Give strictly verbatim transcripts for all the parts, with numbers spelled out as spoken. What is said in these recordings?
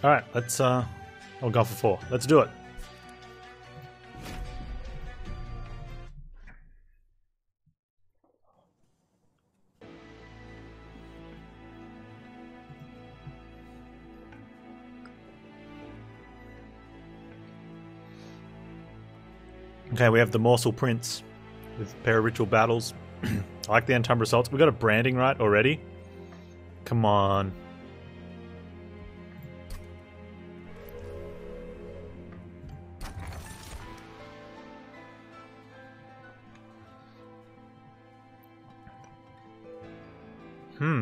Alright, let's uh I'll go for four. Let's do it. Okay, we have the Morsel Prince with pair of ritual battles. I like the Antumbra results. We got a branding right already. Come on. Hmm.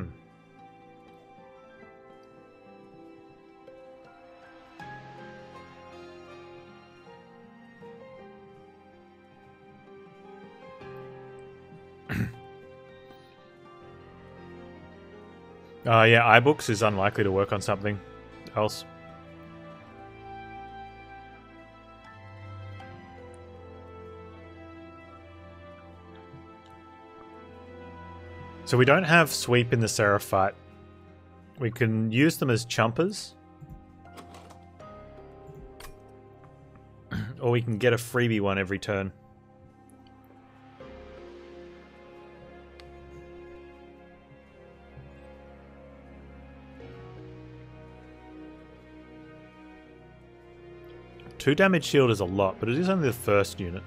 Uh, yeah, iBooks is unlikely to work on something else. So we don't have sweep in the Seraphite. We can use them as chumpers. Or we can get a freebie one every turn. Two damage shield is a lot, but it is only the first unit.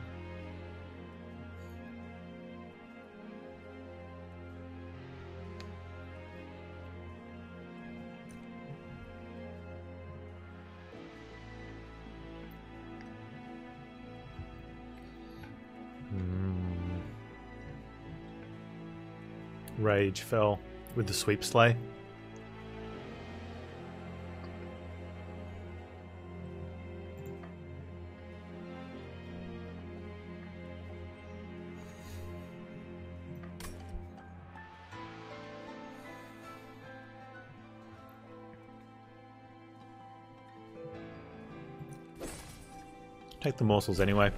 Hmm. Rage fell with the sweep sleigh. Take the morsels anyway.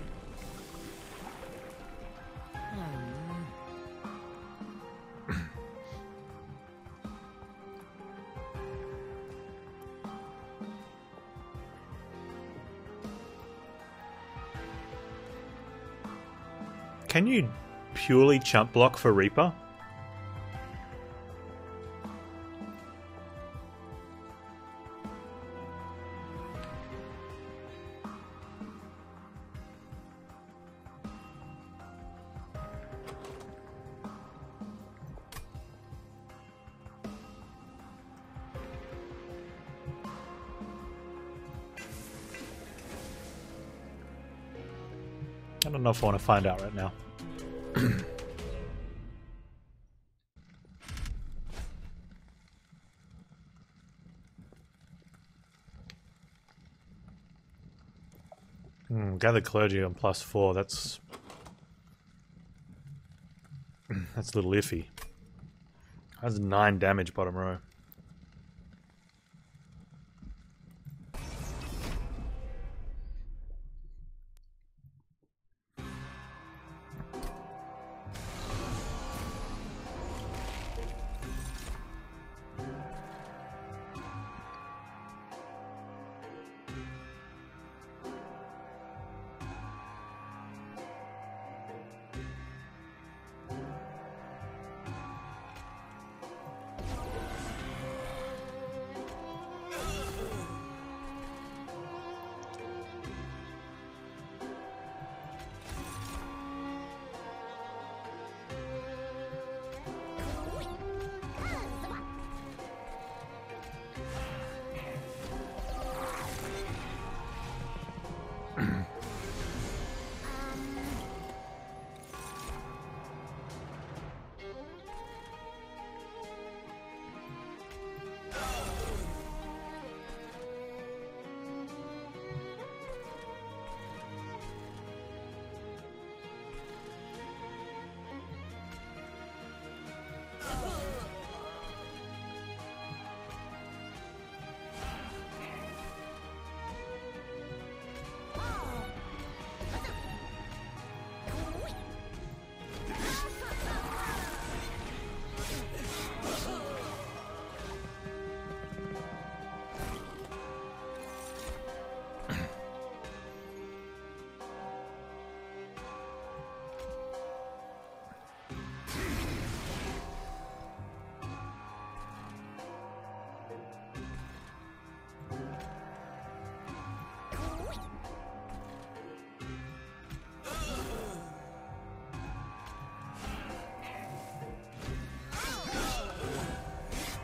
Can you purely chump block for Reaper? I don't know if I want to find out right now. mm, gather clergy on plus four. That's that's a little iffy. That's nine damage bottom row.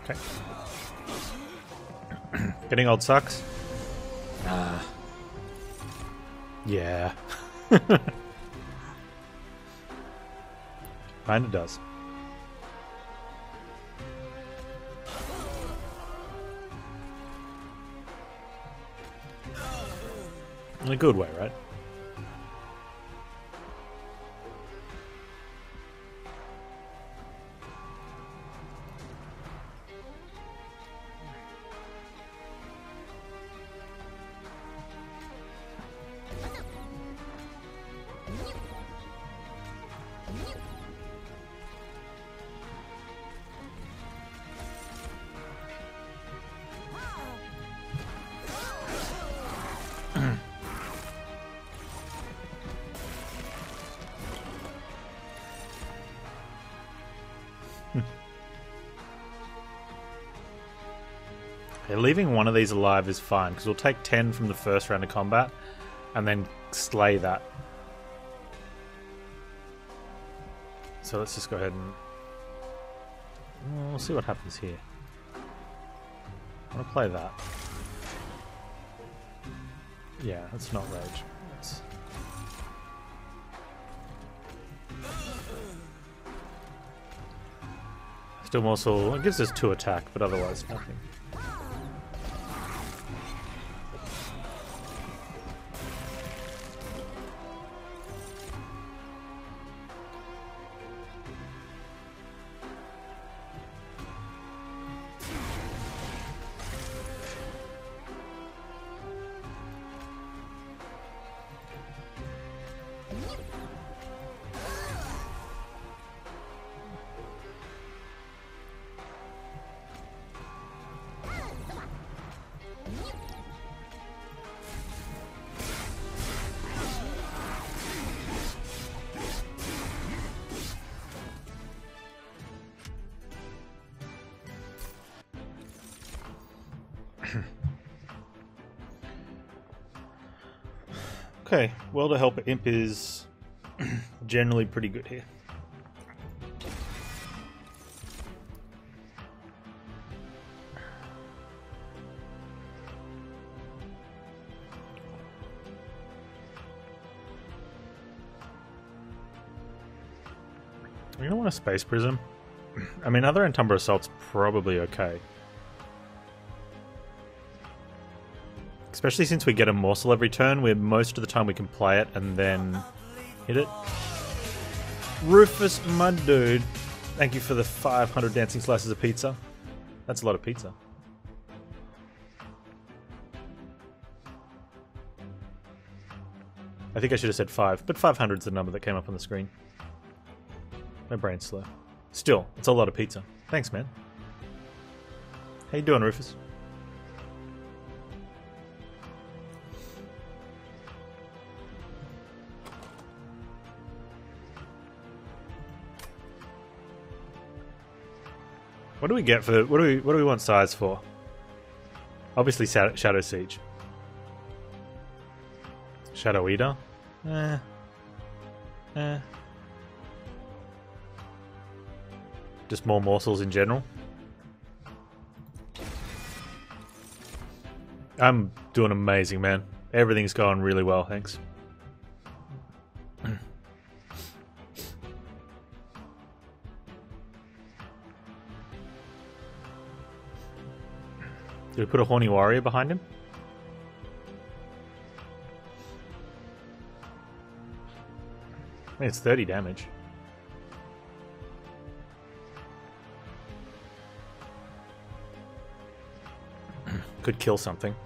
Okay. Getting old sucks. Ah. Yeah. Kinda does. In a good way, right? Okay, leaving one of these alive is fine, because we'll take ten from the first round of combat, and then slay that. So let's just go ahead and... We'll see what happens here. I want to play that. Yeah, that's not rage. That's... Still morsel. It gives us two attack, but otherwise nothing. Okay, well to help Imp is generally pretty good here. You don't want a Space Prism? I mean, other Umbra Assault's probably okay. Especially since we get a morsel every turn, where most of the time we can play it and then hit it. Rufus, my dude. Thank you for the five hundred dancing slices of pizza. That's a lot of pizza. I think I should have said five, but five hundred is the number that came up on the screen. My brain's slow. Still, it's a lot of pizza. Thanks, man. How you doing, Rufus? What do we get for? What do we? What do we want size for? Obviously, Shadow Siege. Shadow Eater. Eh. Eh. Just more morsels in general. I'm doing amazing, man. Everything's going really well, thanks. Did we put a horny warrior behind him? I mean, it's thirty damage. Could kill something.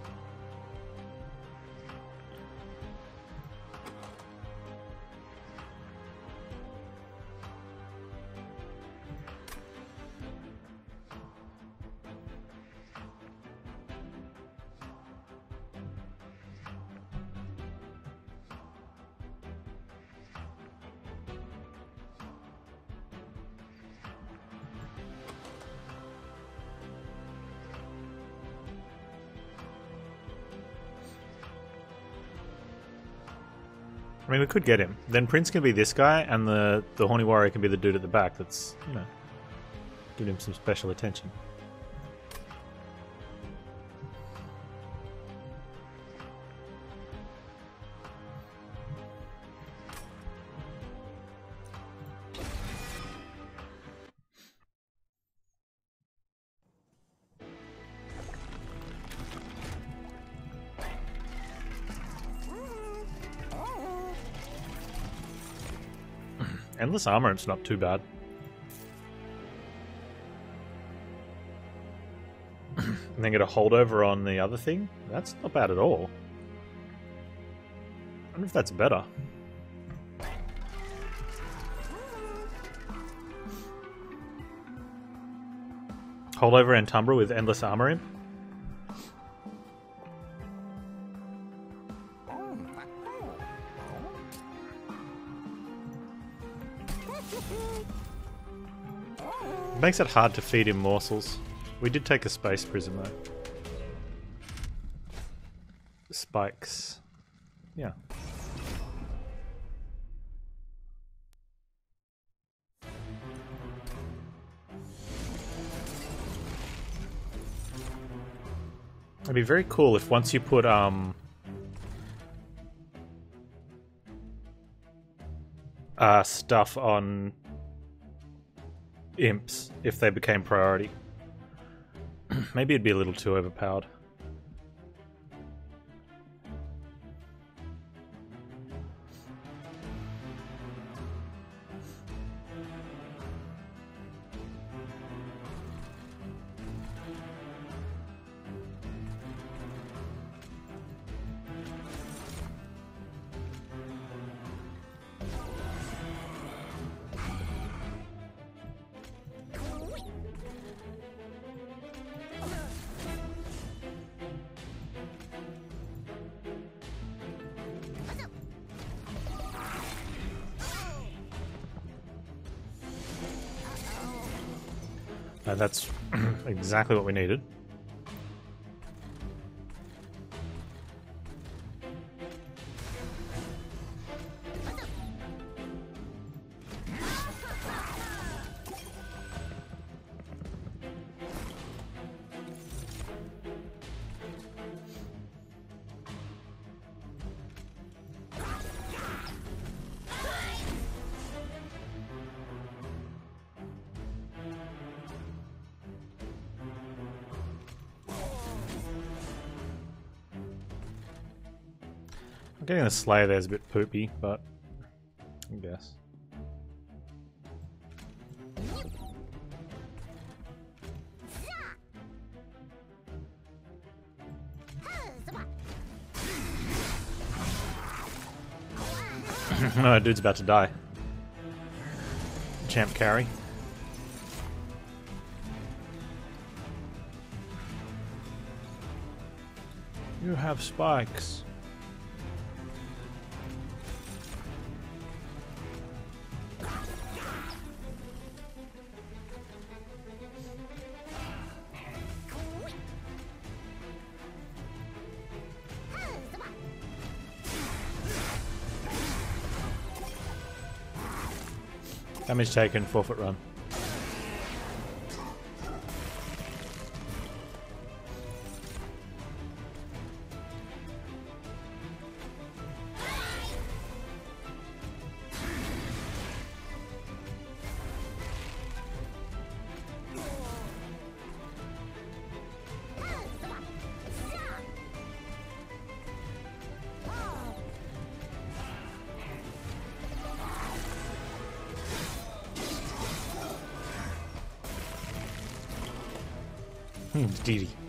I mean, we could get him. Then Prince can be this guy, and the, the Horny Warrior can be the dude at the back that's, you know, giving him some special attention. Endless armor, it's not too bad. And then get a holdover on the other thing? That's not bad at all. I wonder if that's better. Holdover and Umbra with endless armor in? It makes it hard to feed him morsels. We did take a space prism though. Spikes. Yeah. It'd be very cool if once you put um uh stuff on imps, if they became priority. Maybe it'd be a little too overpowered. Uh, that's exactly what we needed. Getting the Slayer there is a bit poopy, but I guess. No, dude's about to die. Champ carry. You have spikes. Damage taken, forfeit run. D D.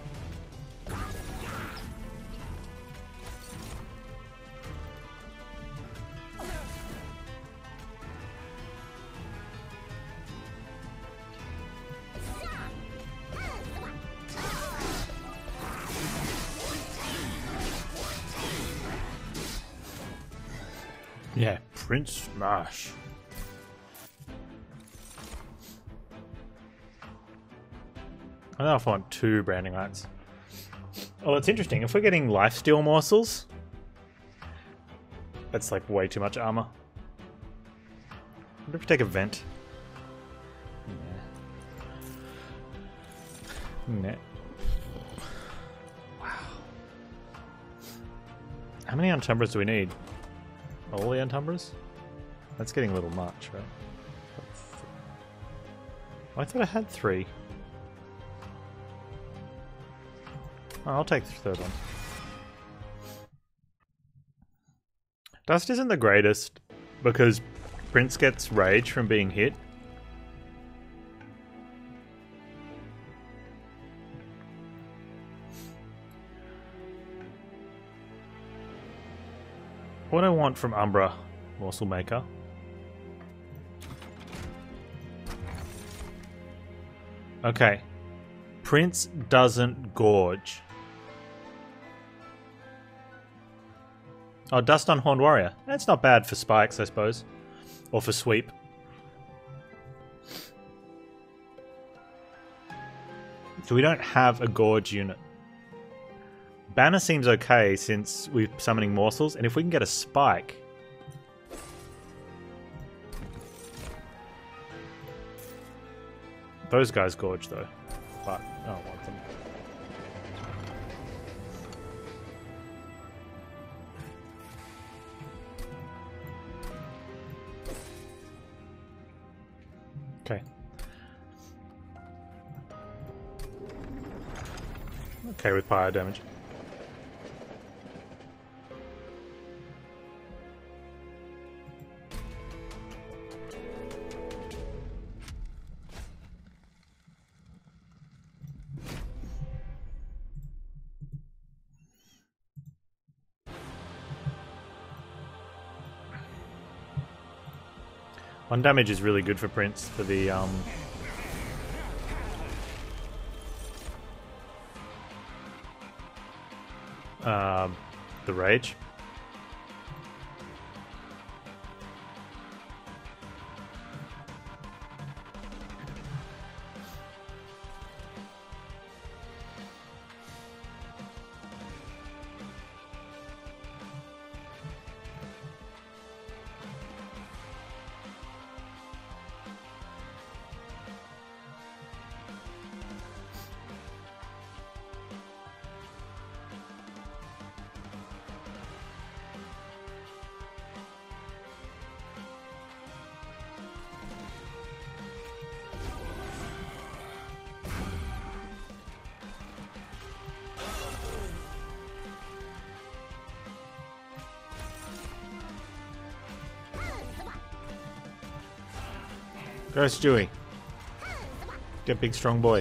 Yeah, Prince Smash. I don't know if I want two branding rights. Oh, that's interesting. If we're getting lifesteal morsels, that's like way too much armor. I wonder if we take a vent. Nah. Nah. Wow. How many Untumbras do we need? All the Untumbras? That's getting a little much, right? I thought I had three. Oh, I'll take the third one. Dust isn't the greatest because Prince gets rage from being hit. What do I want from Umbra, Morsel Maker? Okay. Prince doesn't gorge. Oh, Dust on Horned Warrior. That's not bad for spikes, I suppose. Or for sweep. So we don't have a gorge unit. Banner seems okay since we're summoning morsels, and if we can get a spike... Those guys gorge though. But I don't want them. Okay. Okay with fire damage. One damage is really good for Prince for the um uh, the rage. Go Stewie. Get big strong boy.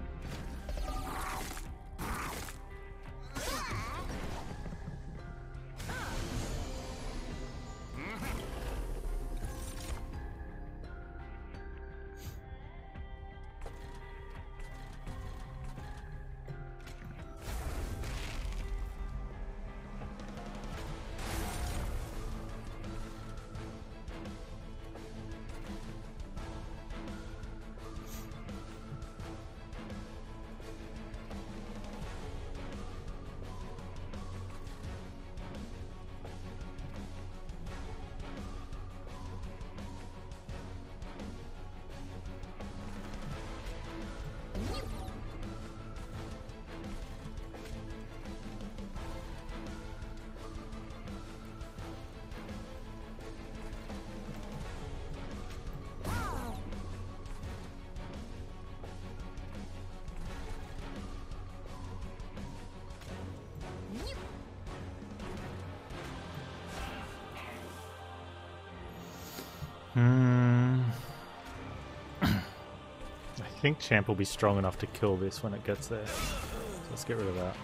Hmm. I think Champ will be strong enough to kill this when it gets there. So let's get rid of that.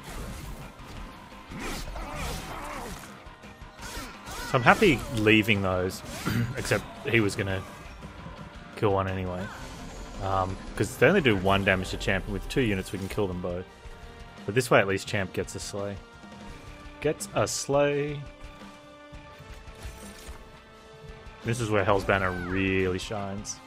So I'm happy leaving those, except he was going to kill one anyway. Because um, they only do one damage to Champ, and with two units we can kill them both. But this way at least Champ gets a slay. Gets a slay. This is where Hell's Banner really shines.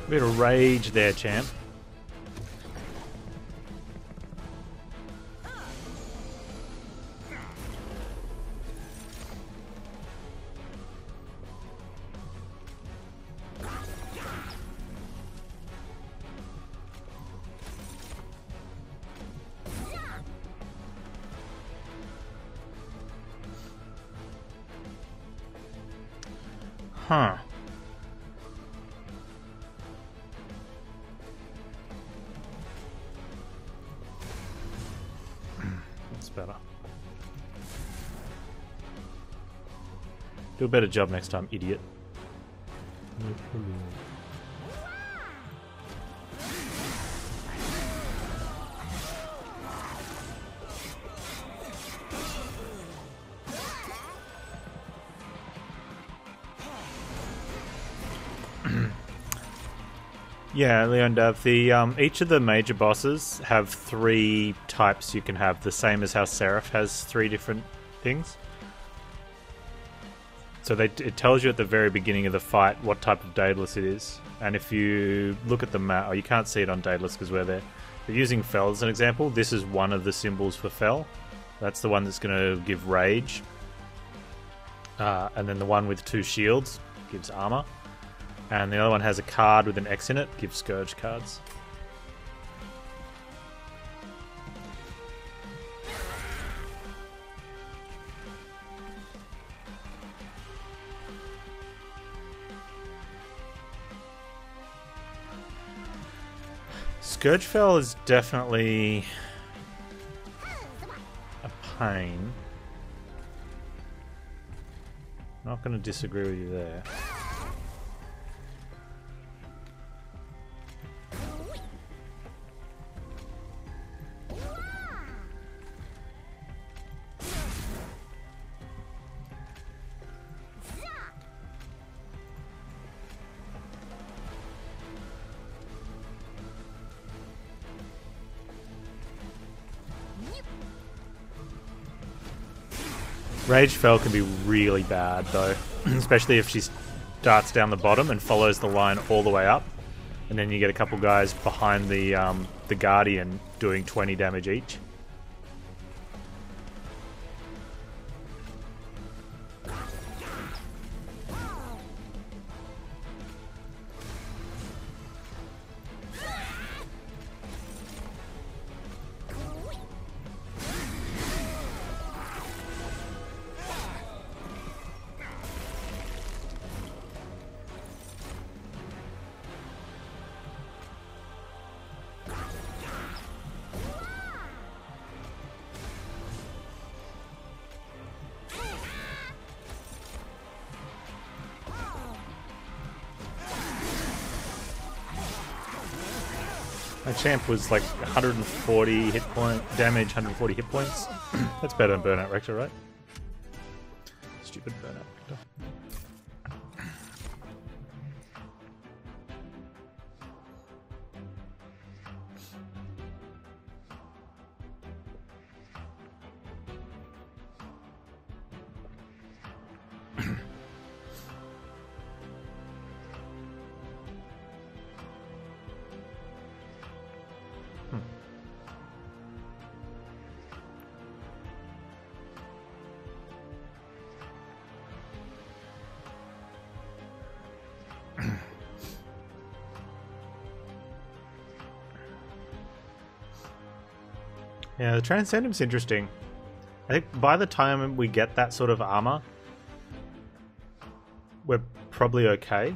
Bit of rage there, champ. Huh. That's better. Do a better job next time, idiot. Yeah, Leon Dove, the um, each of the major bosses have three types you can have, the same as how Seraph has three different things. So they, it tells you at the very beginning of the fight what type of Daedalus it is. And if you look at the map, oh, you can't see it on Daedalus because we're there. But using Fel as an example, this is one of the symbols for Fel. That's the one that's going to give rage. Uh, and then the one with two shields gives armor. And the other one has a card with an X in it, gives Scourge cards. Scourgefell is definitely a pain. Not going to disagree with you there. Rage Fel can be really bad though, especially if she starts down the bottom and follows the line all the way up, and then you get a couple guys behind the um, the Guardian doing twenty damage each. My champ was like one hundred forty hit point damage, one hundred forty hit points. That's better than Burnout Rector, right? Stupid Burnout Rector. Yeah, the Transcendent's interesting. I think by the time we get that sort of armor, we're probably okay.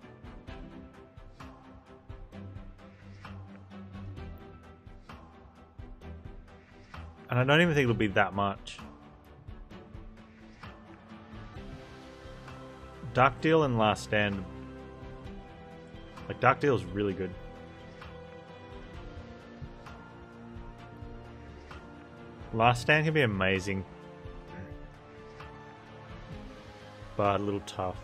And I don't even think it'll be that much. Dark Deal and Last Stand. Like, Dark Deal is really good. Last Stand can be amazing, but a little tough.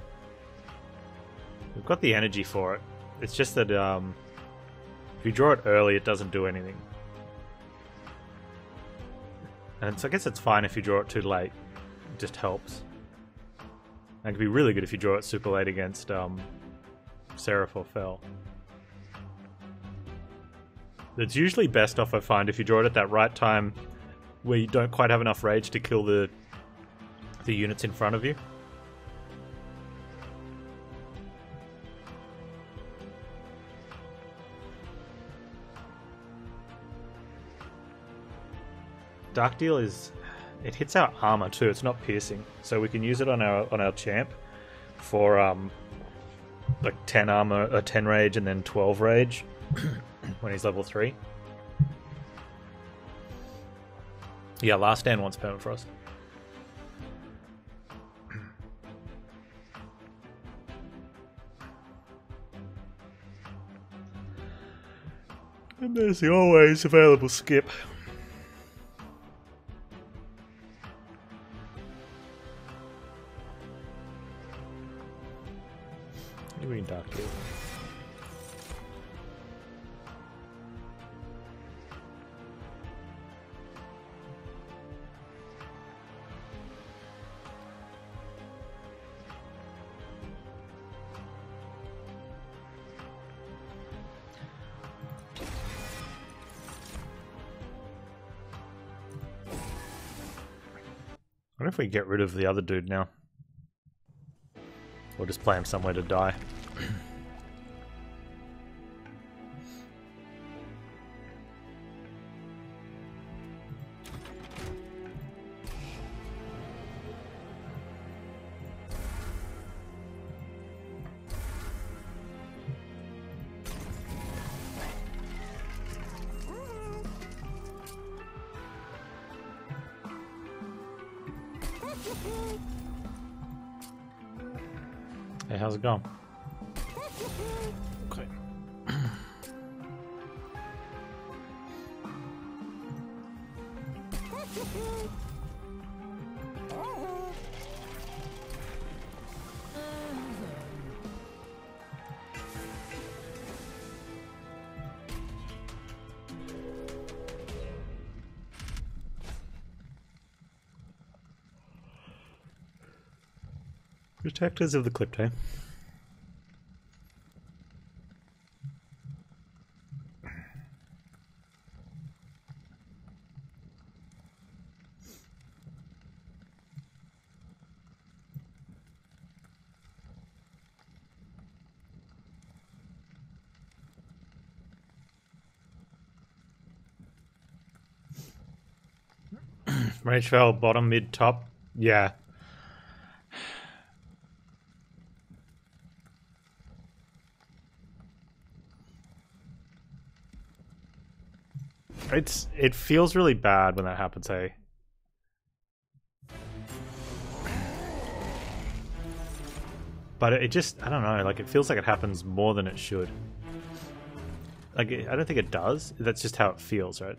We've got the energy for it. It's just that um, if you draw it early, it doesn't do anything. And so I guess it's fine if you draw it too late. It just helps. And it can be really good if you draw it super late against um, Seraph or Fel. It's usually best off, I find, if you draw it at that right time where you don't quite have enough rage to kill the the units in front of you. Dark Deal is... it hits our armor too, it's not piercing. So we can use it on our on our champ for um like ten armor, uh, ten rage and then twelve rage when he's level three. Yeah, Last Stand wants Permafrost. And there's the always available skip. You mean Dark Deal? I wonder if we get rid of the other dude now. Or just play him somewhere to die. Hey, how's it going? Okay. Protectors of the Crypto. Rage fell bottom, mid, top. Yeah. It's it feels really bad when that happens, hey. But it just, I don't know, like it feels like it happens more than it should. Like I don't think it does. That's just how it feels, right?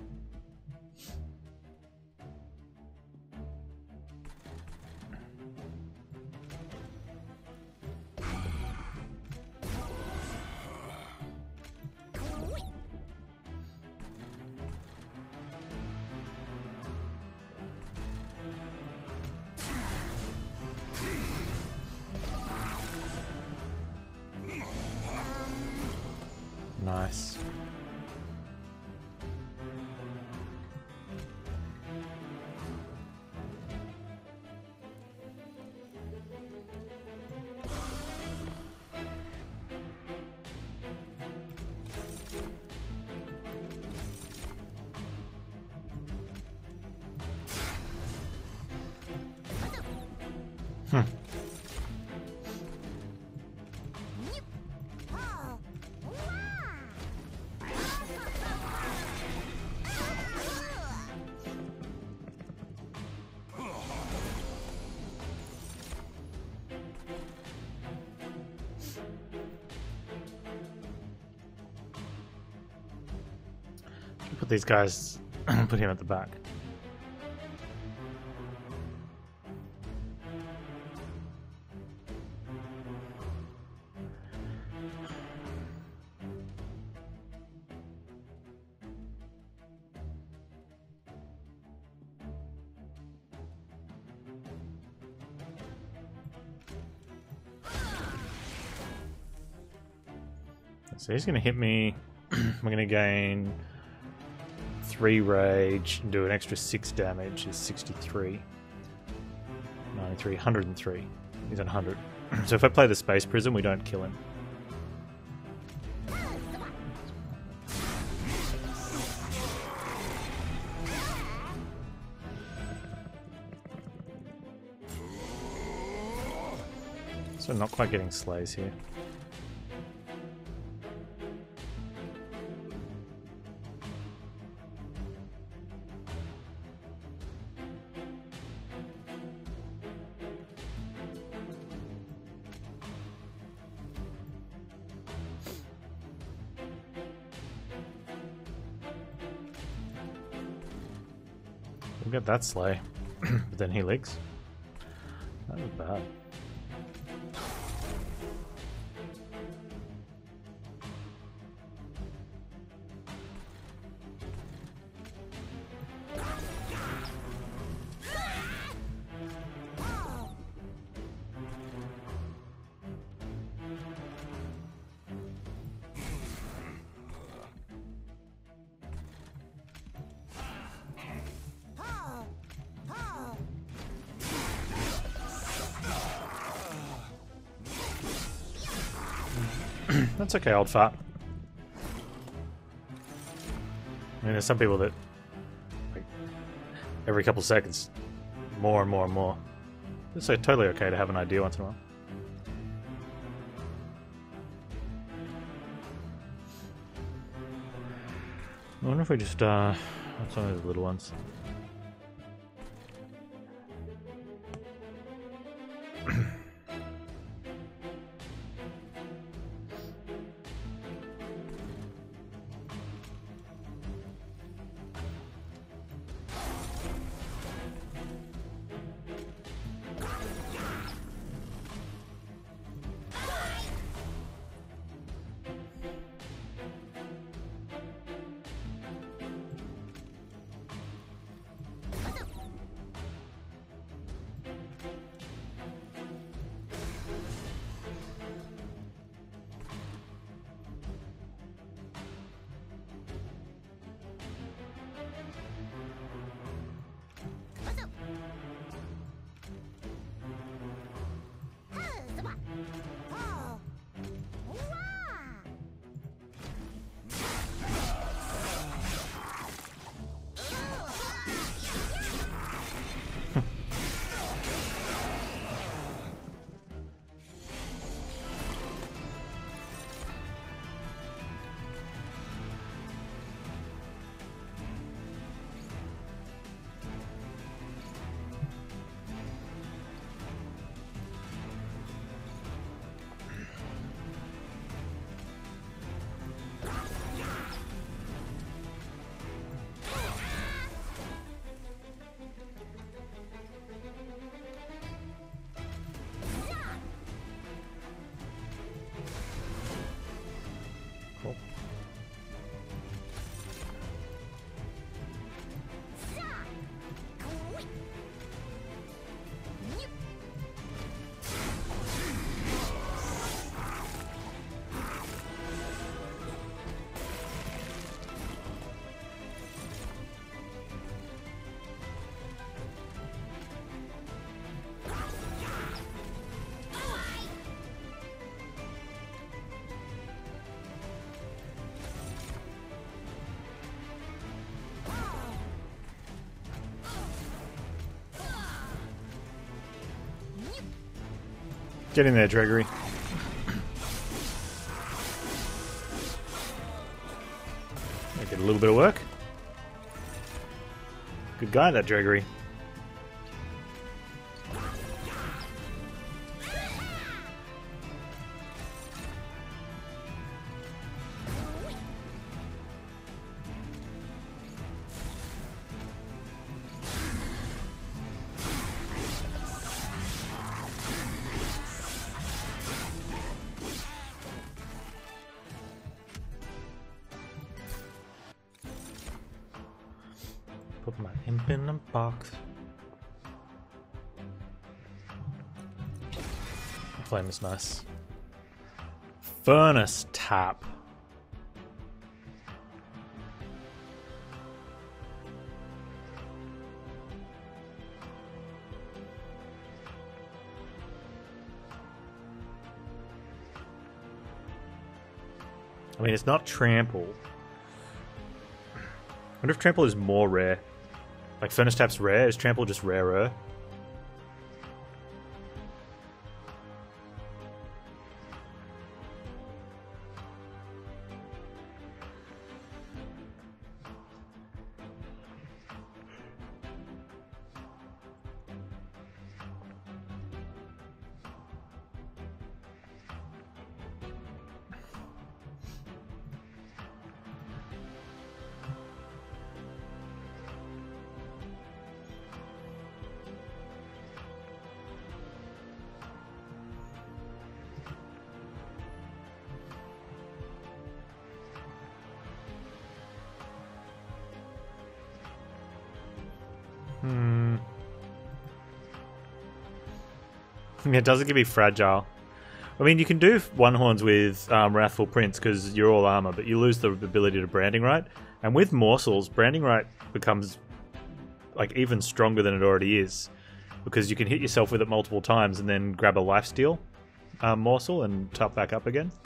Nice. Hmm. Put these guys, put him at the back. So he's going to hit me. I'm going to gain three rage and do an extra six damage. Is sixty-three. ninety-three, one hundred three. He's at one hundred. So if I play the Space Prism, we don't kill him. So not quite getting slays here. We'll get that slay, but then he leaks. That was bad. That's okay, old fart. I mean, there's some people that, like, every couple seconds, more and more and more. It's like totally okay to have an idea once in a while. I wonder if we just, uh, have some of those little ones. Cool. Get in there, Gregory. Get a little bit of work. Good guy, that Gregory. Put my imp in a box. Flame is nice. Furnace tap. I mean, it's not trample. I wonder if trample is more rare. Like Furnace Tap's rare, is trample just rarer? Hmm. Yeah, it doesn't give me fragile. I mean, you can do one horns with um, Wrathful Prince because you're all armor, but you lose the ability to Branding Right. And with morsels, Branding Right becomes like even stronger than it already is because you can hit yourself with it multiple times and then grab a lifesteal um, morsel and top back up again.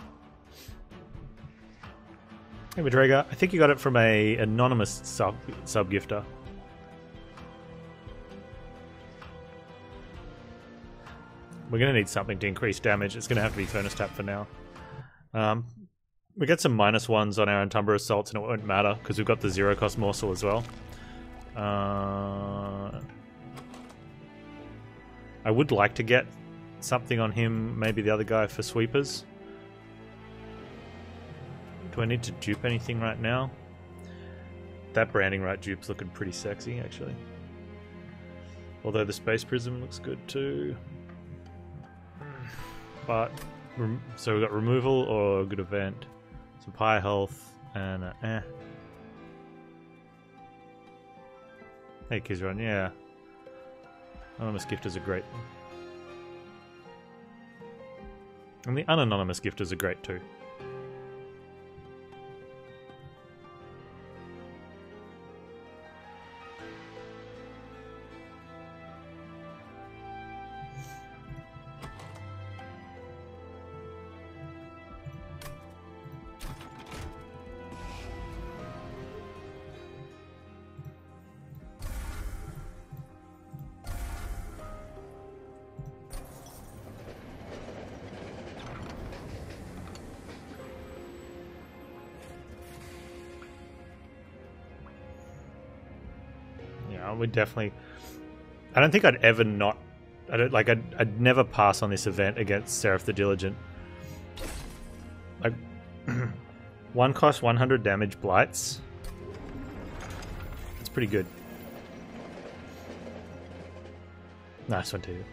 Hey, Madrega, I think you got it from a anonymous sub sub gifter. We're going to need something to increase damage. It's going to have to be Furnace Tap for now. Um, we get some minus ones on our Umbra assaults and it won't matter because we've got the zero cost morsel as well. Uh, I would like to get something on him, maybe the other guy for sweepers. Do I need to dupe anything right now? That Branding Right dupe's looking pretty sexy actually. Although the Space Prism looks good too. But, so we've got removal or a good event. Some high health and uh, eh. Hey Kizron, yeah. Anonymous gifters are great. And the unanonymous gifters are great too. I would definitely. I don't think I'd ever not. I don't like. I'd, I'd never pass on this event against Seraph the Diligent. Like, one cost one hundred damage blights. It's pretty good. Nice one too.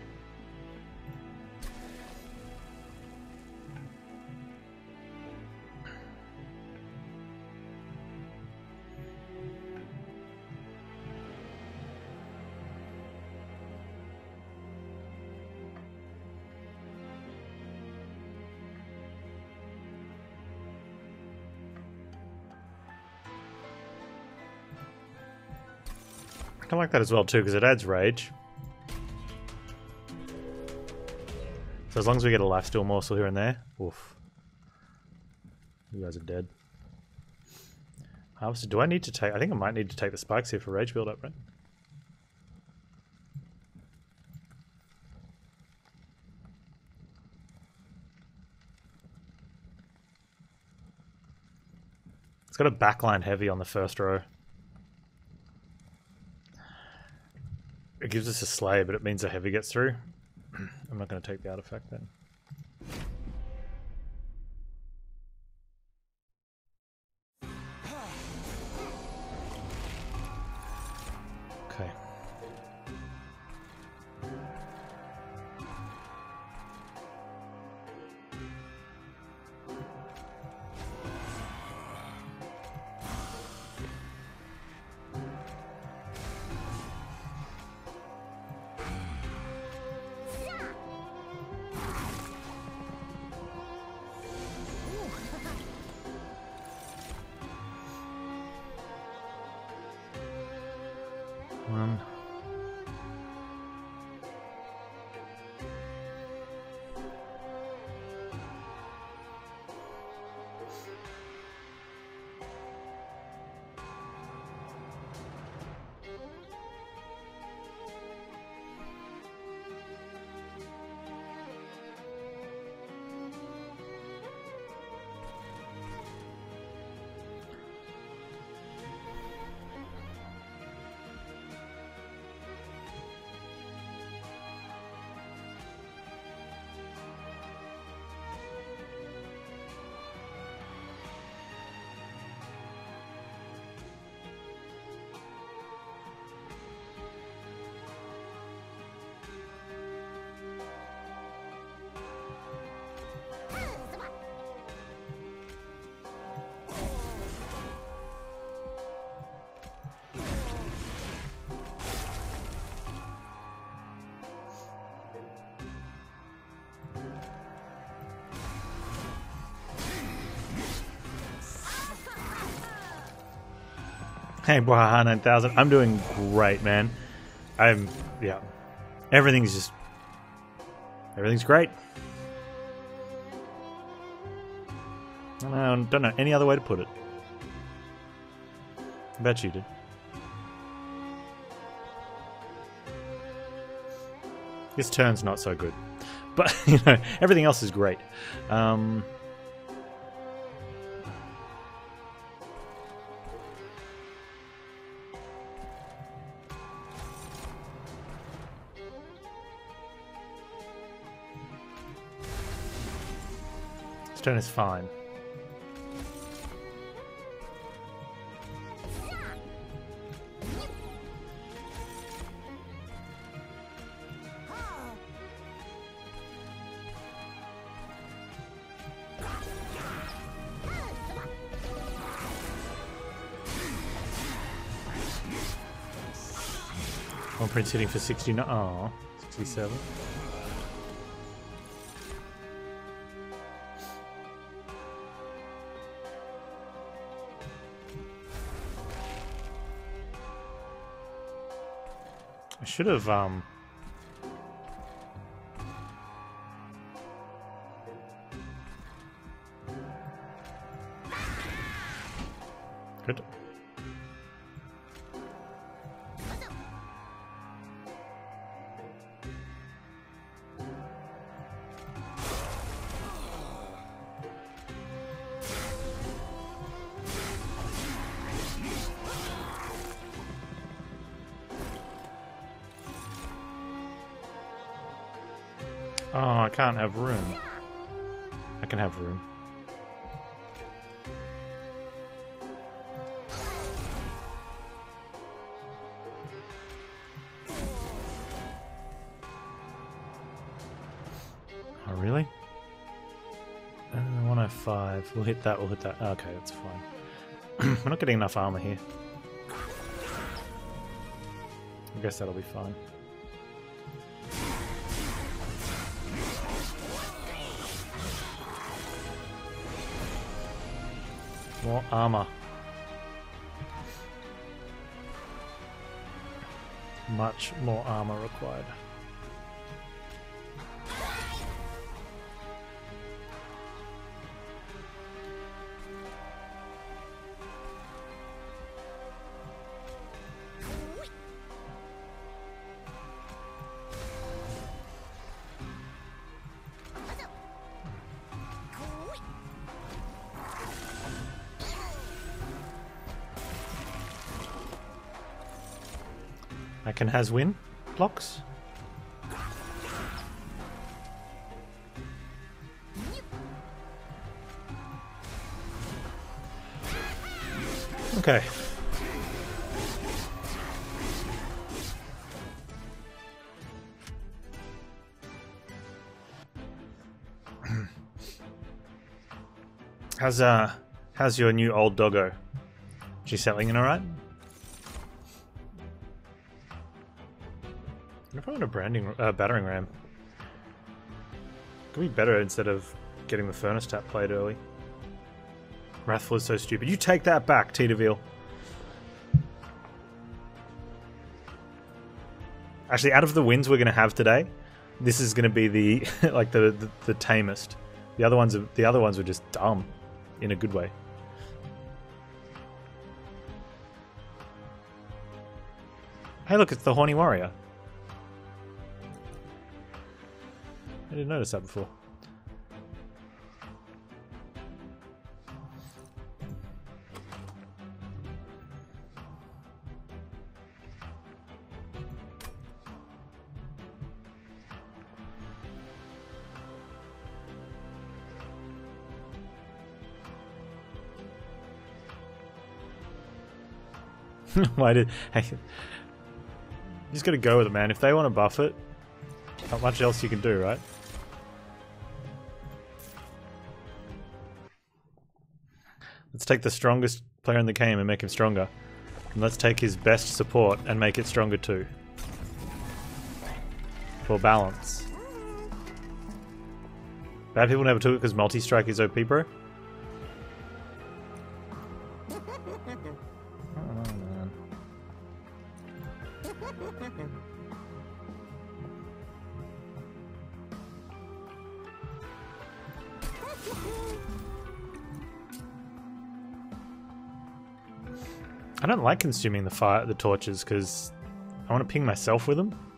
I like that as well too because it adds rage. So as long as we get a lifesteal morsel here and there, oof. You guys are dead. Harvester, do I need to take... I think I might need to take the spikes here for rage build up, right? It's got a backline heavy on the first row. It gives us a slay, but it means a heavy gets through. I'm not going to take the artifact then. Okay. Hey, Bwaha nine thousand. I'm doing great, man. I'm, yeah. Everything's just, everything's great. I don't know any other way to put it. I bet you did. This turn's not so good. But, you know, everything else is great. Um... This turn is fine. One print's hitting for sixty-nine. Oh, sixty-seven. I should have, um... Good. Oh, I can't have room. I can have room. Oh, really? Uh, one oh five. We'll hit that, we'll hit that. Okay, that's fine. We're not getting enough armor here. I guess that'll be fine. More armor. Much more armor required. I can has win blocks. Okay. How's uh how's your new old doggo? She settling in alright? If I want a branding uh, battering ram, could be better instead of getting the furnace tap played early. Wrathful is so stupid. You take that back, Titaville. Actually, out of the wins we're going to have today, this is going to be the like the, the the tamest. The other ones are, the other ones were just dumb, in a good way. Hey, look, it's the Horny Warrior. I didn't notice that before. Why did... Hey, you just gotta go with it, man. If they want to buff it, not much else you can do, right? Let's take the strongest player in the game and make him stronger. And let's take his best support and make it stronger too. For balance. Bad people never took it because multi-strike is O P, bro? I don't like consuming the fire, the torches, because I want to ping myself with them.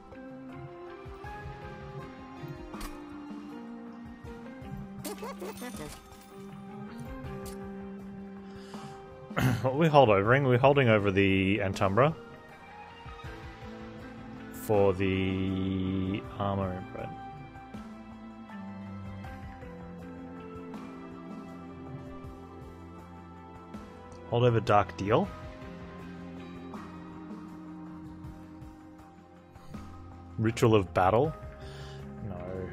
What are we hold overing? We're holding over the Umbra for the armor inbred. Hold over Dark Deal. Ritual of Battle. No.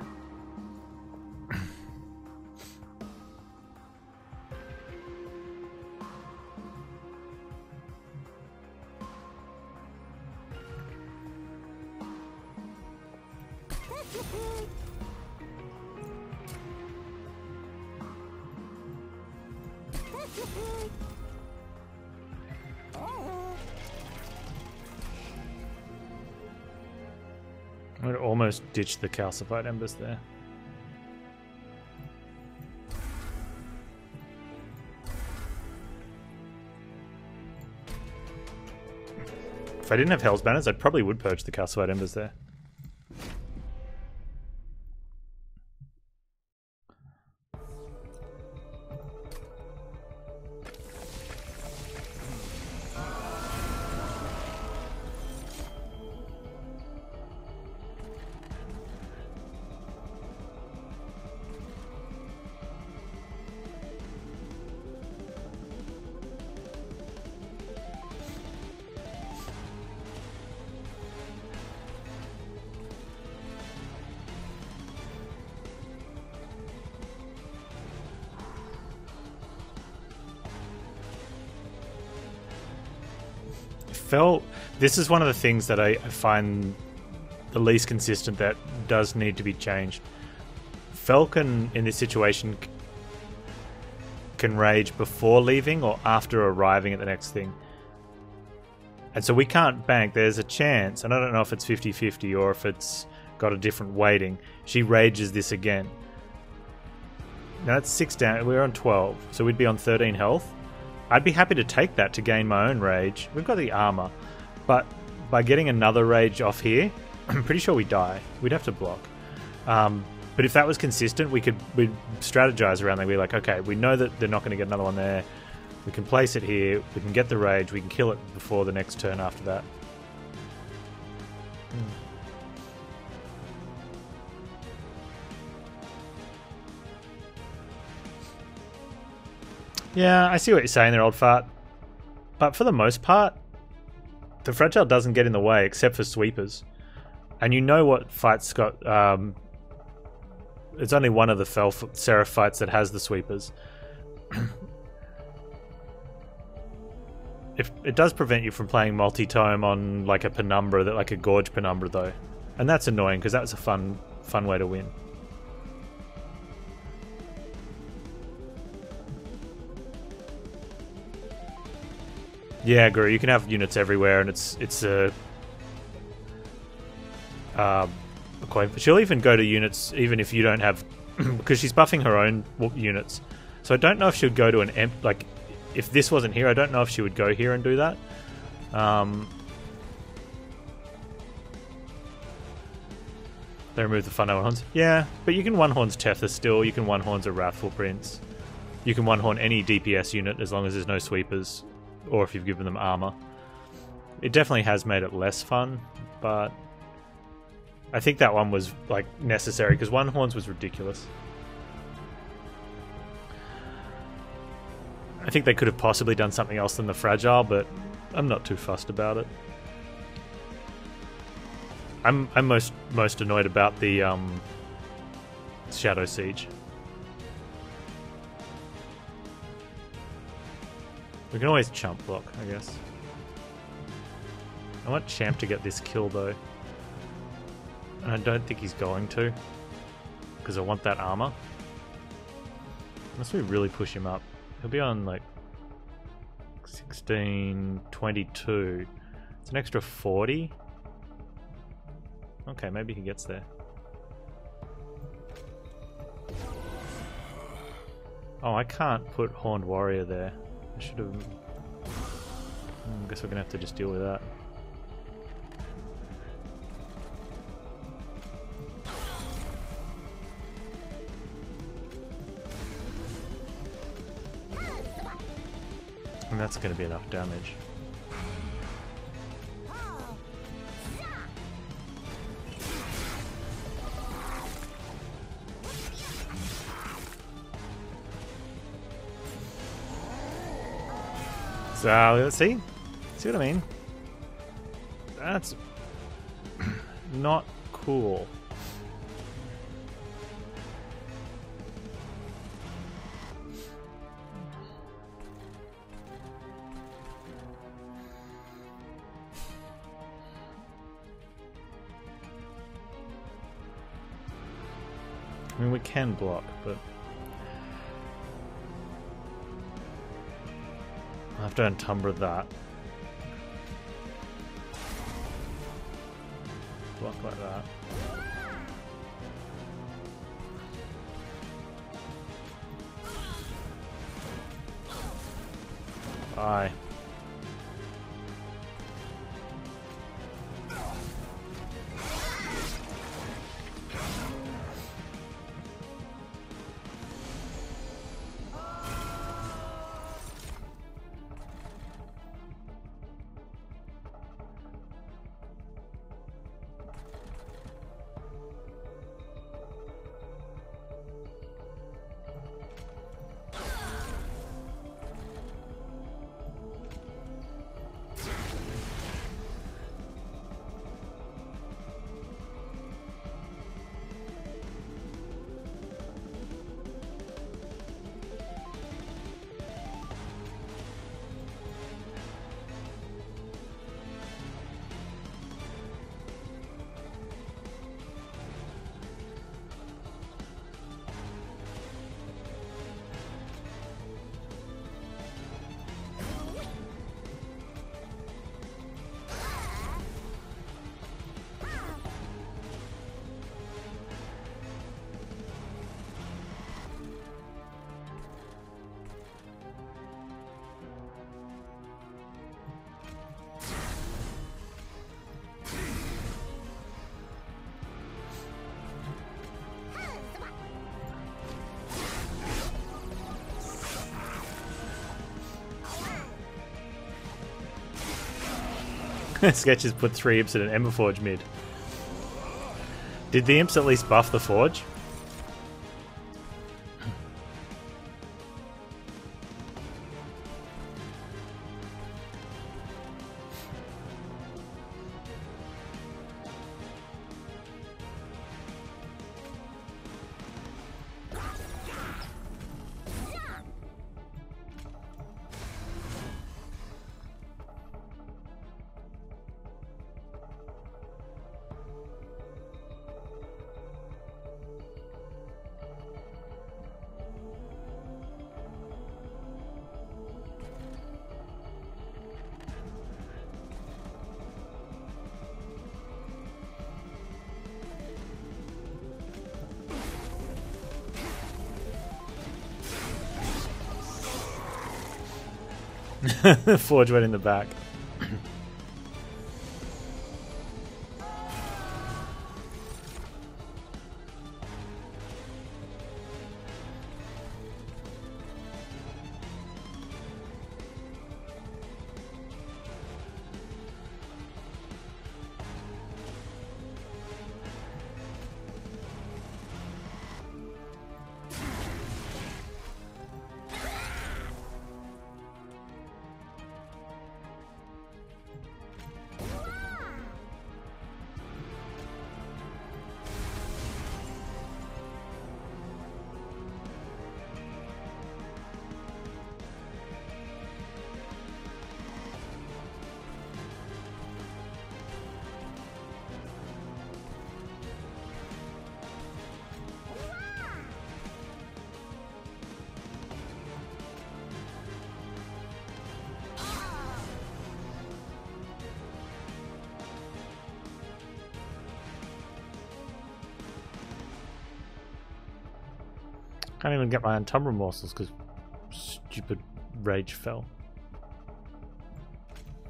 I would almost ditch the calcified embers there. If I didn't have Hell's Banners, I probably would purge the calcified embers there. Felt this is one of the things that I, I find the least consistent that does need to be changed. Falcon in this situation c- can rage before leaving or after arriving at the next thing. And so we can't bank. There's a chance, and I don't know if it's fifty fifty or if it's got a different weighting. She rages this again. Now that's six down. We're on twelve, so we'd be on thirteen health. I'd be happy to take that to gain my own rage. We've got the armor, but by getting another rage off here, I'm pretty sure we die. We'd have to block. Um, but if that was consistent, we could we'd strategize around that. We're like, okay, we know that they're not going to get another one there. We can place it here. We can get the rage. We can kill it before the next turn after that. Hmm. Yeah, I see what you're saying there, old fart. But for the most part, the fragile doesn't get in the way except for sweepers. And you know what fight's got... Um, it's only one of the Fel Seraph fights that has the sweepers. If it does prevent you from playing multi-tome on like a Penumbra, that like a Gorge Penumbra though. And that's annoying because that's a fun, fun way to win. Yeah, Guru, you can have units everywhere, and it's it's a, um, a coin. She'll even go to units even if you don't have, because she's buffing her own units. So I don't know if she'd go to an emp. Like, if this wasn't here, I don't know if she would go here and do that. Um, they remove the fun horns. Yeah, but you can one horns Tether still. You can one horns a Wrathful Prince. You can one horn any D P S unit as long as there's no sweepers. Or if you've given them armor. It definitely has made it less fun, but I think that one was like necessary because one horns was ridiculous. I think they could have possibly done something else than the fragile, but I'm not too fussed about it. I'm I'm most most annoyed about the um, Shadow Siege. We can always chump block, I guess. I want Champ to get this kill though. And I don't think he's going to. Because I want that armor. Unless we really push him up. He'll be on like sixteen, twenty-two. It's an extra forty. Okay, maybe he gets there. Oh, I can't put Horned Warrior there. I should have... I guess we're gonna have to just deal with that. And that's gonna be enough damage. So let's see. See what I mean? That's not cool. I mean, we can block, but I have to untumber that. Block like that. Bye. Sketches put three imps in an Ember Forge mid. Did the imps at least buff the forge? Forge went in the back. Can't even get my Umbra morsels because stupid rage fell.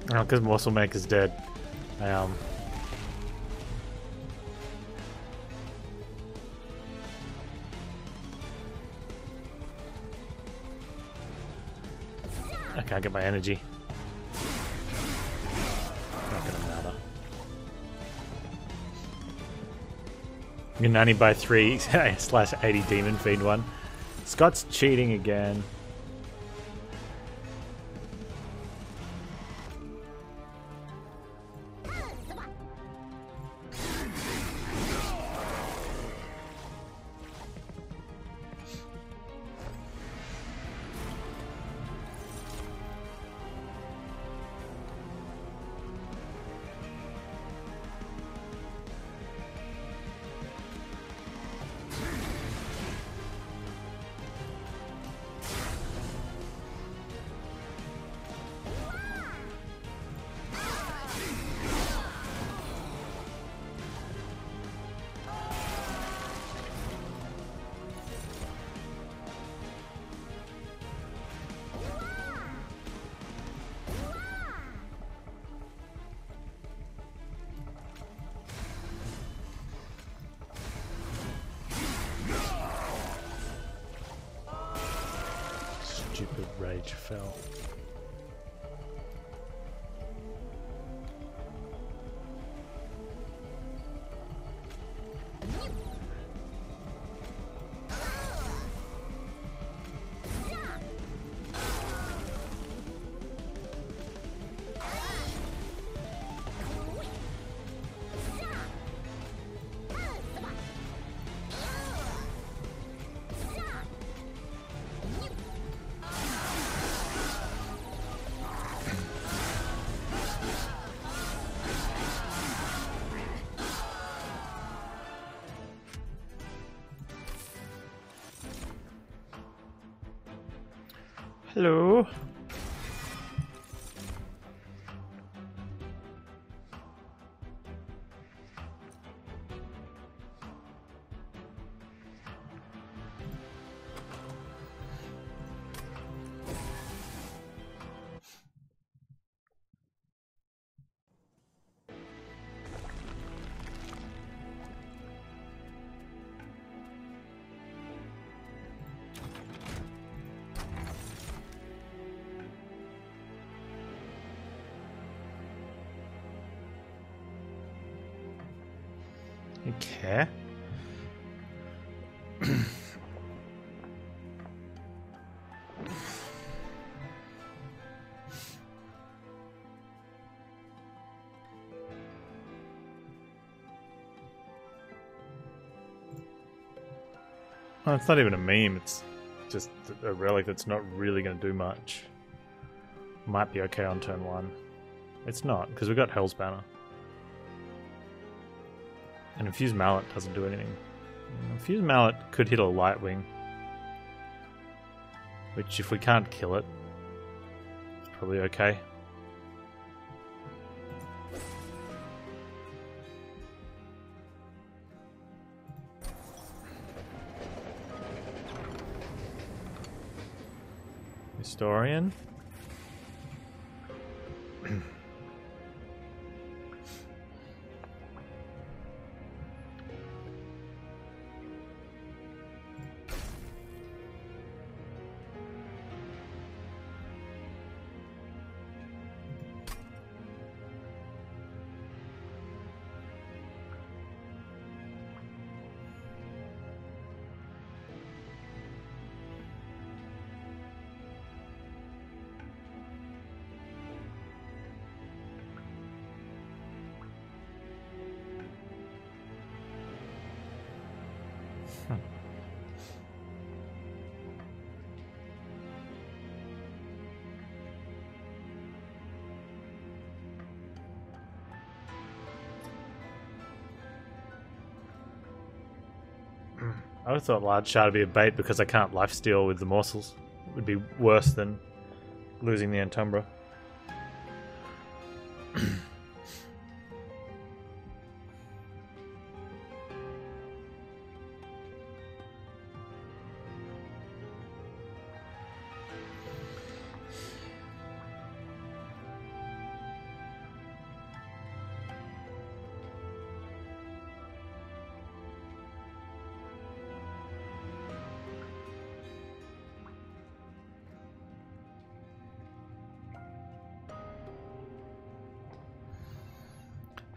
Oh, because Morsel Maker's dead. Um, I can't get my energy. Not gonna matter. You can only buy three slash eighty Demon Fiend one. Scott's cheating again. Stupid rage fell. Hello. Okay. Oh, it's not even a meme, it's just a relic that's not really going to do much. Might be okay on turn one. It's not, because we've got Hell's Banner. And Infused Mallet doesn't do anything. Infused Mallet could hit a Lightwing. Which, if we can't kill it, it's probably okay. Historian. I would have thought Large Shard would be a bait because I can't lifesteal with the morsels. It would be worse than losing the Antumbra.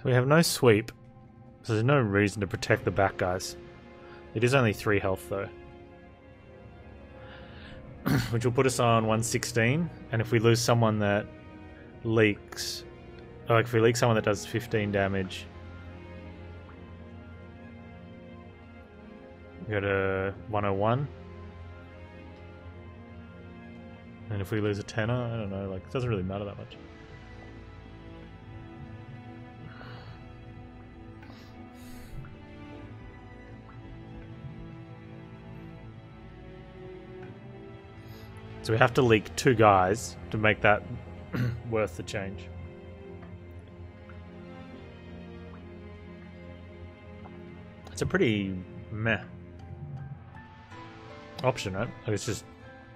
So we have no sweep, so there's no reason to protect the back guys. It is only three health though. Which will put us on one sixteen, and if we lose someone that leaks, like if we leak someone that does fifteen damage, we go to one oh one. And if we lose a tenner, I don't know, like it doesn't really matter that much. So we have to leak two guys to make that worth the change. It's a pretty meh option, right? Like it's just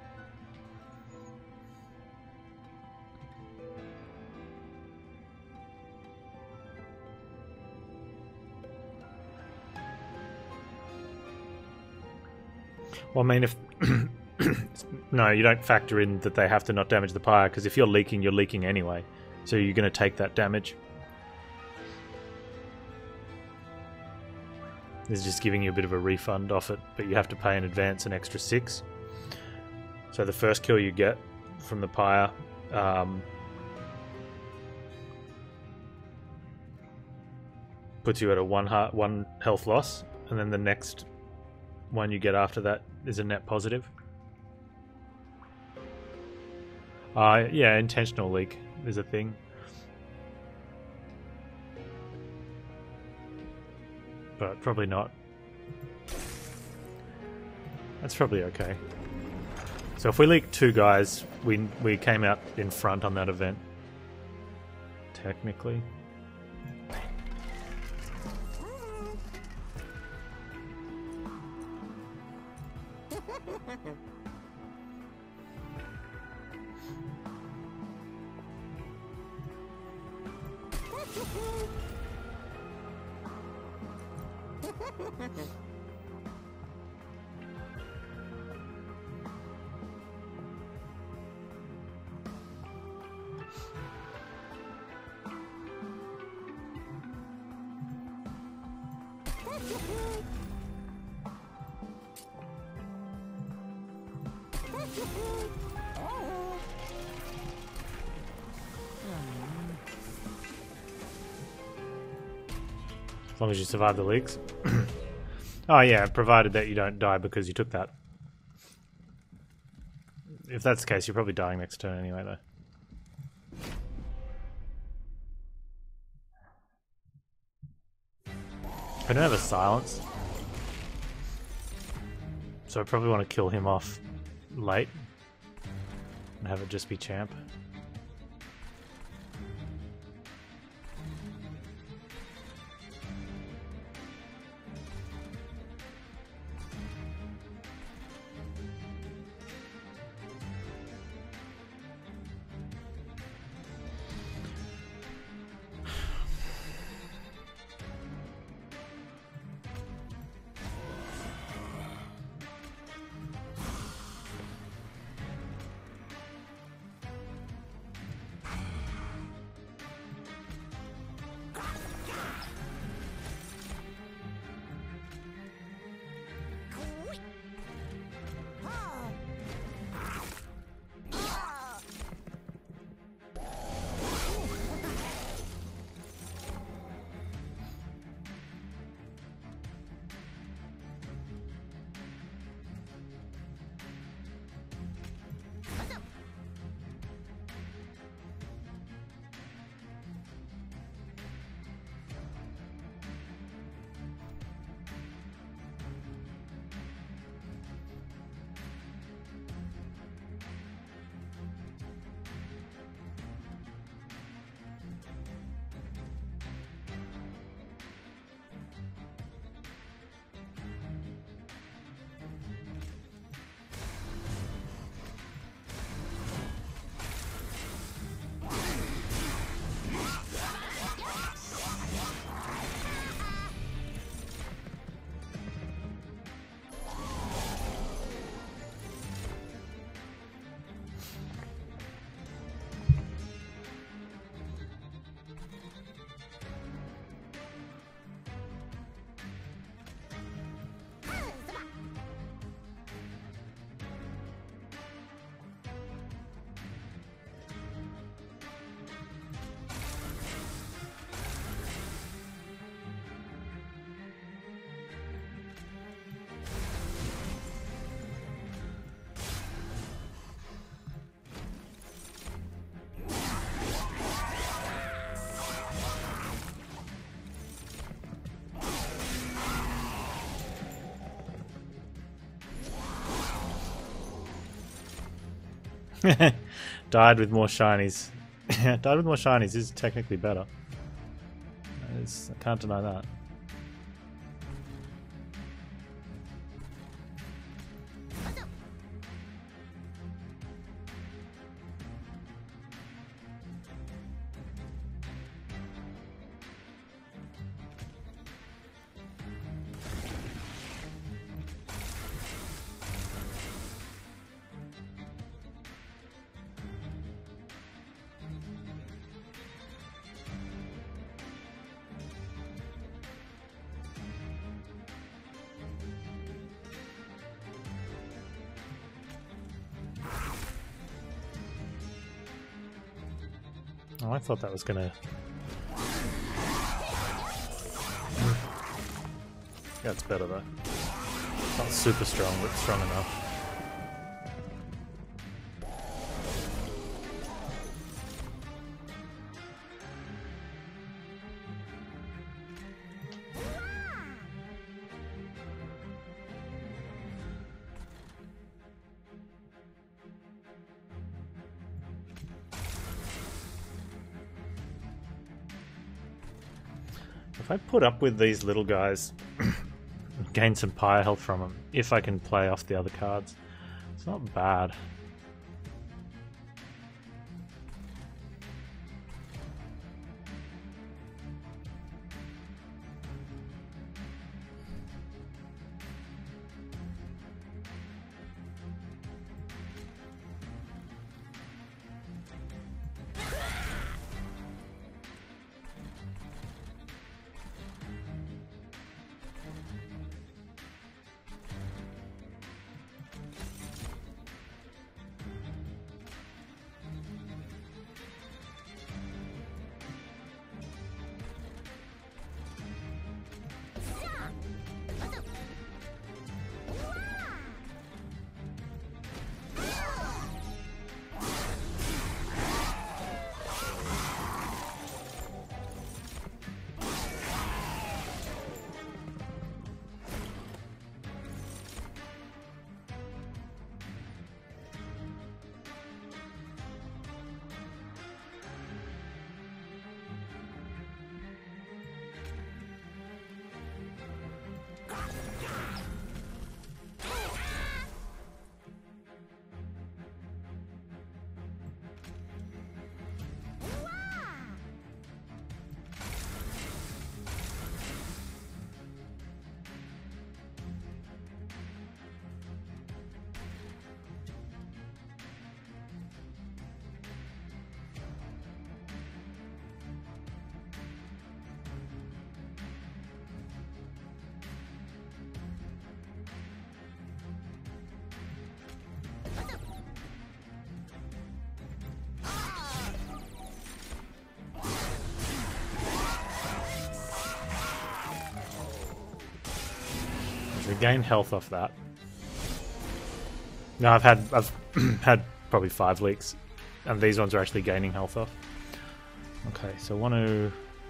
well, I mean, if no, you don't factor in that they have to not damage the pyre, because if you're leaking, you're leaking anyway. So you're going to take that damage. This is just giving you a bit of a refund off it, but you have to pay in advance an extra six. So the first kill you get from the pyre um, puts you at a one, heart, one health loss, and then the next one you get after that is a net positive. Uh, yeah, intentional leak is a thing. But probably not. That's probably okay. So if we leak two guys, we we came out in front on that event. Technically. As long as you survive the leaks. Oh yeah, provided that you don't die because you took that. If that's the case, you're probably dying next turn anyway though. I don't have a silence, so I probably want to kill him off late and have it just be champ. Died with more shinies. Died with more shinies is technically better. It's, I can't deny that. Oh, I thought that was gonna... That's better though. Not super strong, but strong enough. If I put up with these little guys, gain some pyre health from them, if I can play off the other cards, it's not bad. We gain health off that. No, I've had I've had probably five leaks, and these ones are actually gaining health off. Okay, so I want to.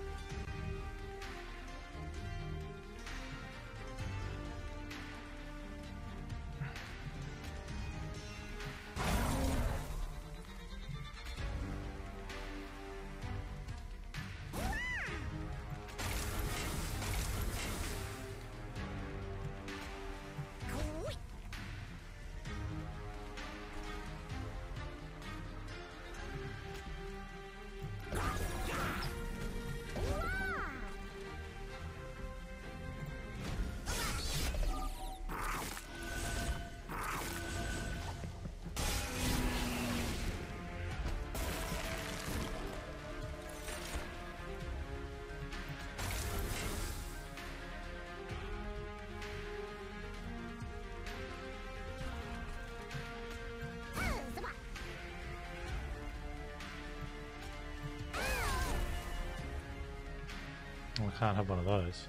Oh, I can't have one of those.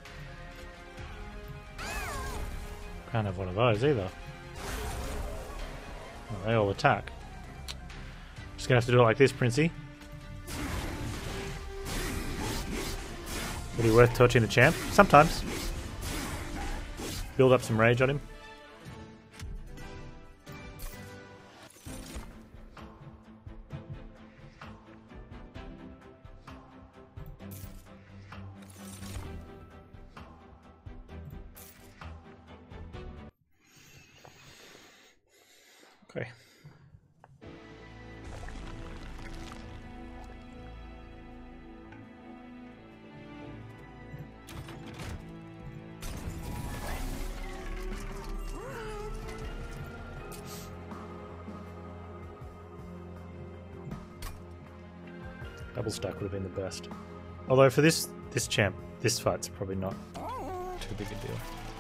Can't have one of those either. Oh, they all attack. Just gonna have to do it like this, Princey. Really worth touching a champ? Sometimes. Build up some rage on him. Okay. Double stack would have been the best. Although for this this champ, this fight's probably not too big a deal.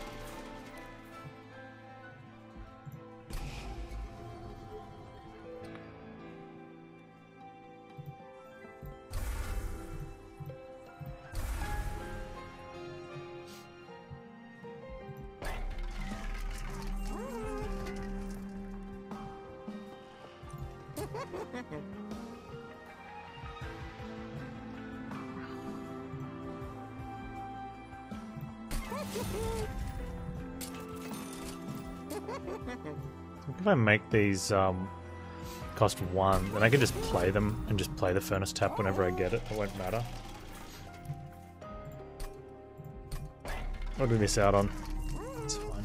If I make these um, cost one, then I can just play them and just play the furnace tap whenever I get it. It won't matter. What did we miss out on? It's fine.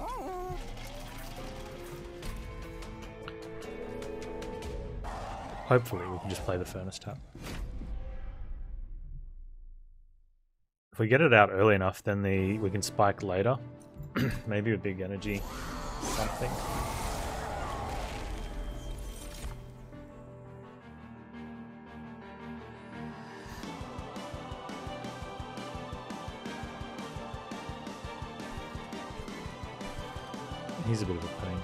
Hopefully we can just play the furnace tap. If we get it out early enough, then the we can spike later. Maybe with big energy, something. He's a bit of a pain.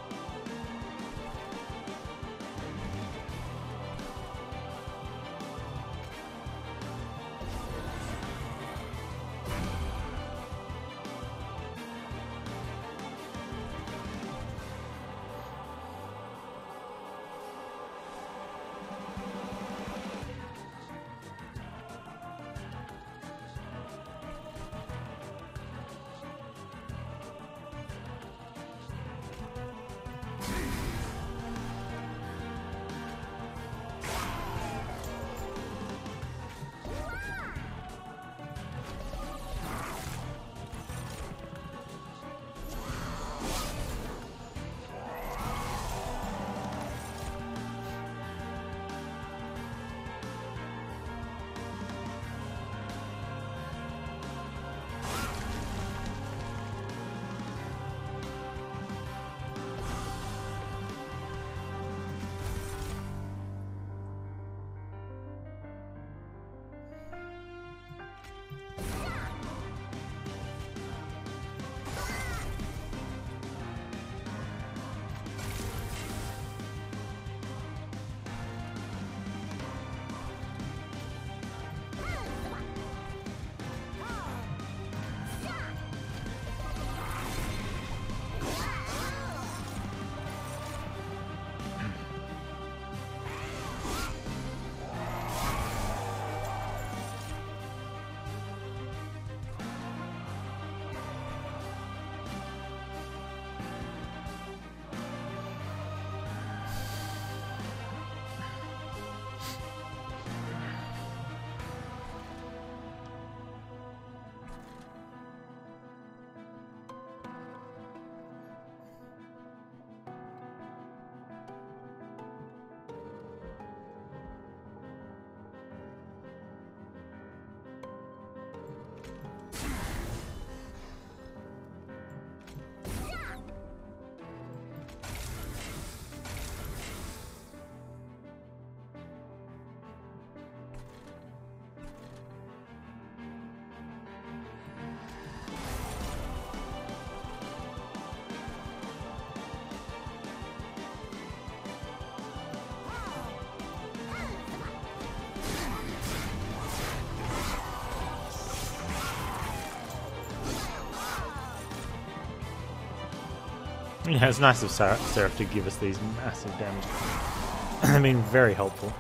Yeah, it's nice of Seraph to give us these massive damage. I mean, very helpful.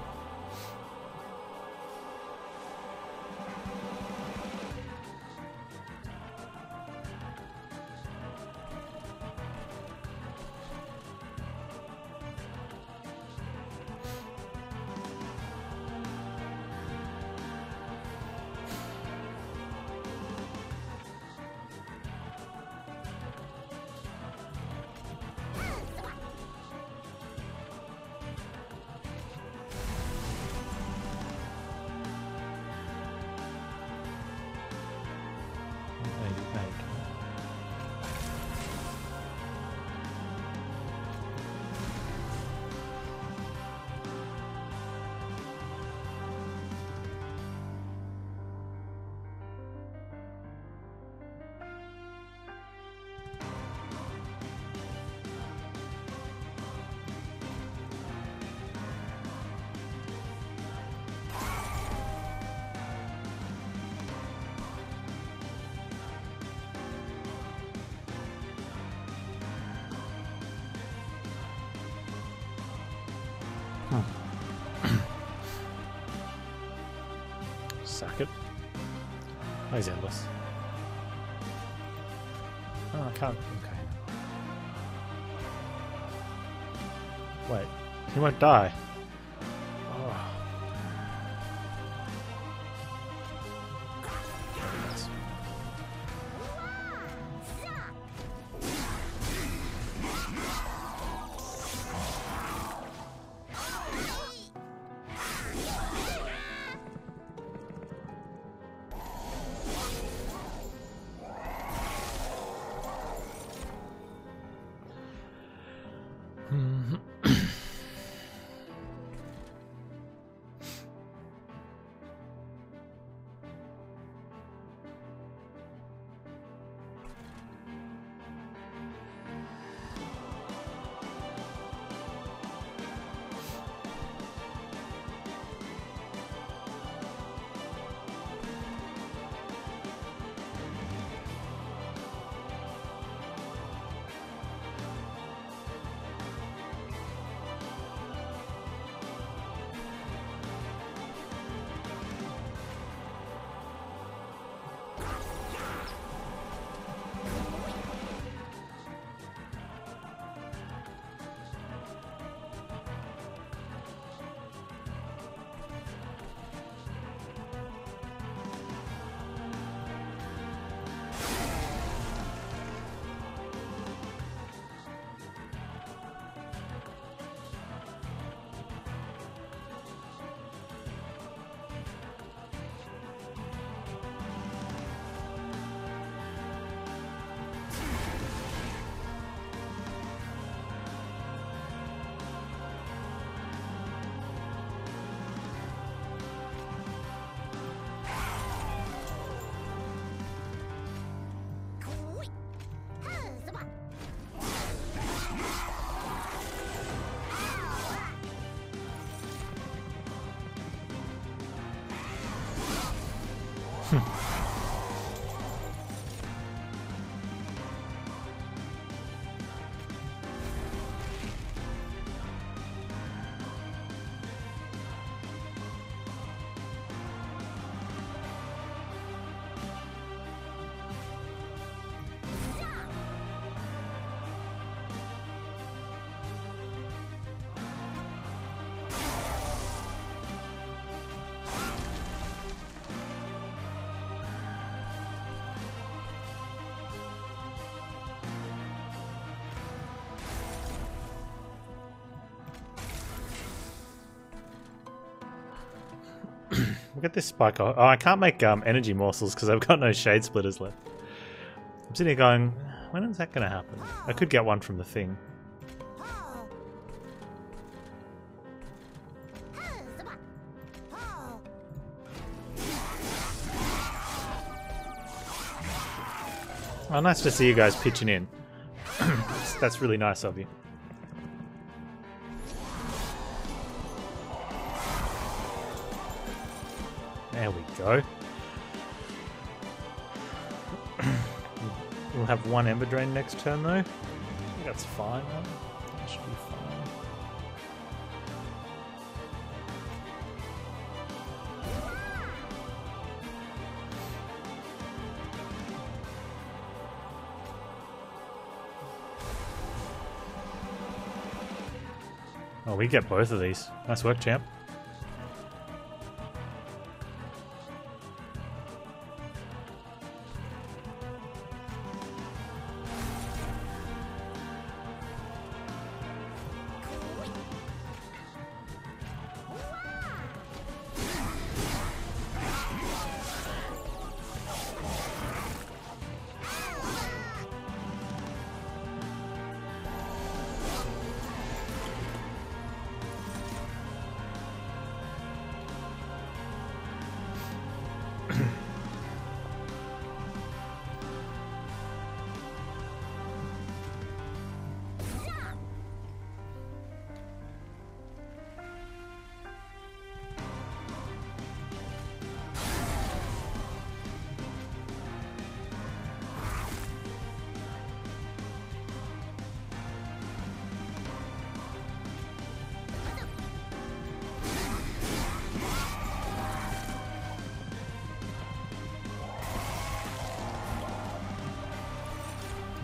sack it. Oh, he's endless. Oh, I can't. Okay. Wait, he won't die. Oh. Look at this spike. Oh, I can't make um, energy morsels because I've got no shade splitters left. I'm sitting here going, when is that going to happen? I could get one from the thing. Oh, nice to see you guys pitching in. that's, that's really nice of you. There we go. We'll have one Ember Drain next turn though. I think that's fine. Right? That should be fine. Oh, we get both of these. Nice work, champ.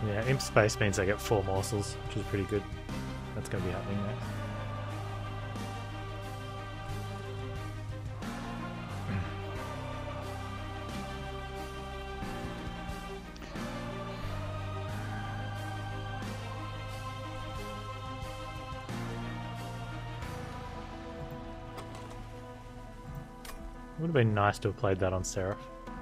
Yeah, imp space means I get four morsels, which is pretty good. That's going to be happening next. Would have been nice to have played that on Seraph.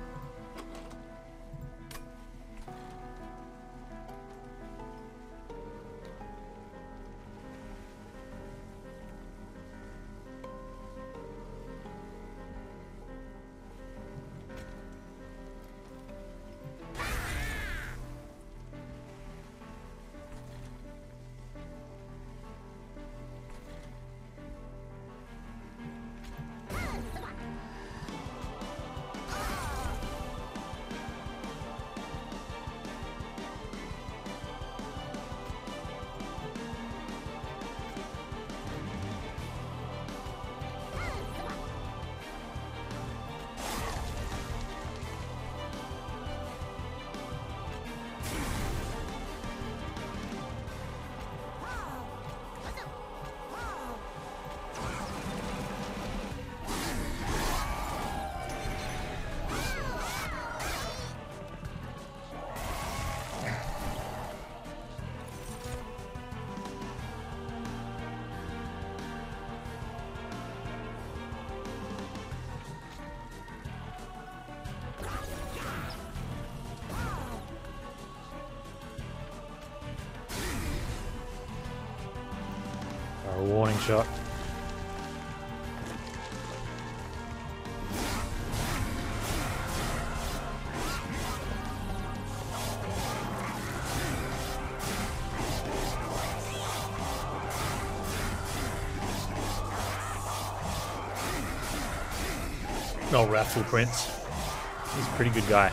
A warning shot. Oh, Wrathful Prince. He's a pretty good guy.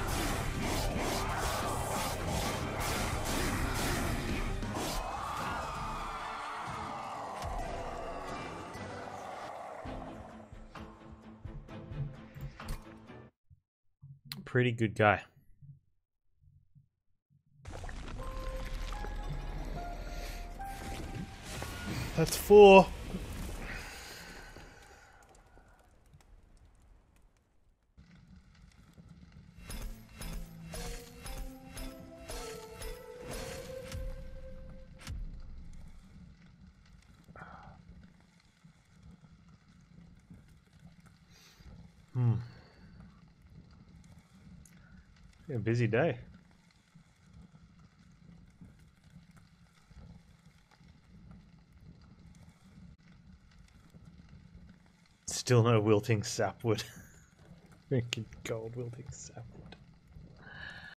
Pretty good guy. That's four. Hmm. A busy day. Still no wilting sapwood. Freaking gold wilting sapwood.